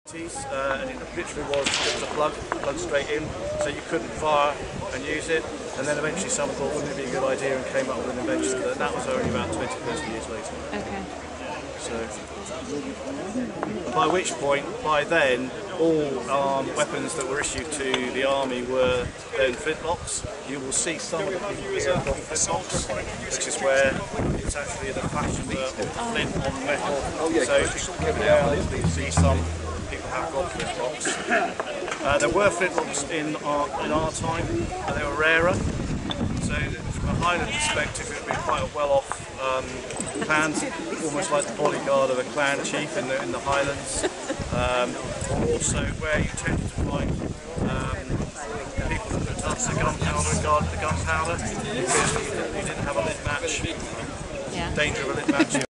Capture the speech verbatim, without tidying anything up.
Uh, and it literally was, it was a plug, plug straight in, so you couldn't fire and use it. And then eventually someone thought, wouldn't it be a good idea, and came up with an invention, and that was only about twenty, thirty years later. Okay. So, by which point, by then, all um, weapons that were issued to the army were then flintlocks. You will see some of the people here have got flintlocks, which is where it's actually the fashion of flint on metal. So if you give it out, you'll see some people have got flintlocks. Uh, there were flintlocks in our, in our time, but they were rarer. So from a Highland perspective, it would be quite a well-off um, clan, almost like the bodyguard of a clan chief in the, in the Highlands. Um, also where you tend to find um, people that put tons of gunpowder and guarded the gunpowder, because you didn't have a lit match, yeah. Danger of a lit match.